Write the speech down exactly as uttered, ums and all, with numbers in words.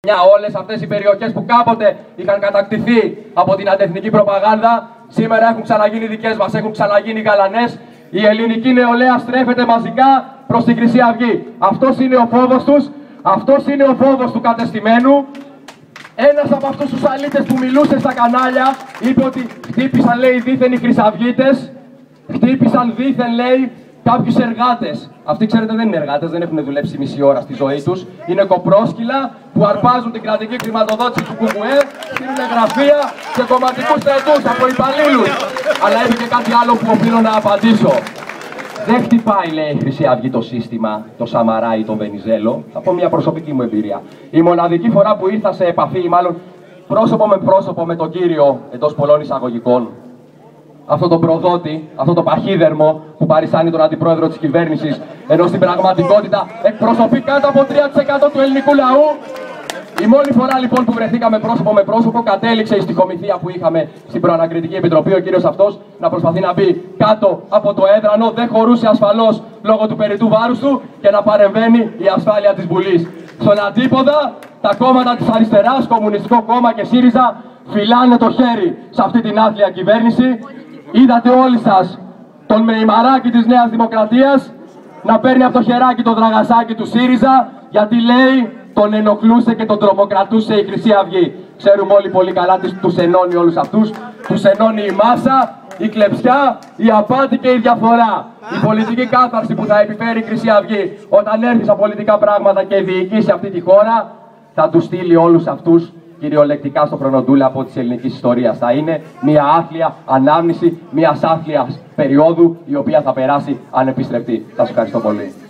Όλες αυτές οι περιοχές που κάποτε είχαν κατακτηθεί από την αντεθνική προπαγάνδα, σήμερα έχουν ξαναγίνει δικές μας, έχουν ξαναγίνει γαλανές. Η ελληνική νεολαία στρέφεται μαζικά προς την Χρυσή Αυγή. Αυτός είναι ο φόβος τους, αυτός είναι ο φόβος του κατεστημένου. Ένας από αυτούς τους αλήτες που μιλούσε στα κανάλια είπε ότι χτύπησαν, λέει, δήθεν οι χρυσαυγίτες, χτύπησαν δήθεν, λέει, κάποιους εργάτες. Αυτοί, ξέρετε, δεν είναι εργάτες, δεν έχουν δουλέψει μισή ώρα στη ζωή τους. Είναι κοπρόσκυλα που αρπάζουν την κρατική χρηματοδότηση του ΚΚΕ, στείλουν γραφεία σε κομματικούς θετούς από υπαλλήλους. Αλλά είπε και κάτι άλλο που οφείλω να απαντήσω. Δεν χτυπάει, λέει, η Χρυσή Αυγή το σύστημα, το Σαμαρά ή τον Βενιζέλο, από μια προσωπική μου εμπειρία. Η μοναδική φορά που ήρθα σε επαφή, ή μάλλον πρόσωπο με πρόσωπο με τον κύριο εντός πολλών εισαγωγικών, αυτό το προδότη, αυτό το παχύδερμο που παριστάνει τον αντιπρόεδρο της κυβέρνησης, ενώ στην πραγματικότητα εκπροσωπεί κάτω από τρία τοις εκατό του ελληνικού λαού. Η μόνη φορά λοιπόν που βρεθήκαμε πρόσωπο με πρόσωπο, κατέληξε η στοιχομηθεία που είχαμε στην προανακριτική επιτροπή. Ο κύριος αυτός να προσπαθεί να μπει κάτω από το έδρανο, δεν χωρούσε ασφαλώς λόγω του περιττού βάρους του και να παρεμβαίνει η ασφάλεια της Βουλής. Στον αντίποδα, τα κόμματα της αριστεράς, Κομμουνιστικό Κόμμα και ΣΥΡΙΖΑ, φυλάνε το χέρι σε αυτή την άθλια κυβέρνηση. Είδατε όλοι σας τον Μεϊμαράκη της Νέας Δημοκρατίας να παίρνει από το χεράκι το δραγασάκι του ΣΥΡΙΖΑ, γιατί, λέει, τον ενοχλούσε και τον τρομοκρατούσε η Χρυσή Αυγή. Ξέρουμε όλοι πολύ καλά τι τους ενώνει όλους αυτούς. Τους ενώνει η μάσα, η κλεψιά, η απάτη και η διαφθορά. Η πολιτική κάθαρση που θα επιφέρει η Χρυσή Αυγή όταν έρθει στα πολιτικά πράγματα και διοικήσει αυτή τη χώρα, θα τους στείλει όλους αυτούς κυριολεκτικά στο χρονοτούλαπο της ελληνικής ιστορίας. Θα είναι μια άθλια ανάμνηση μιας άθλιας περίοδου, η οποία θα περάσει ανεπιστρεπτή. Σας ευχαριστώ πολύ.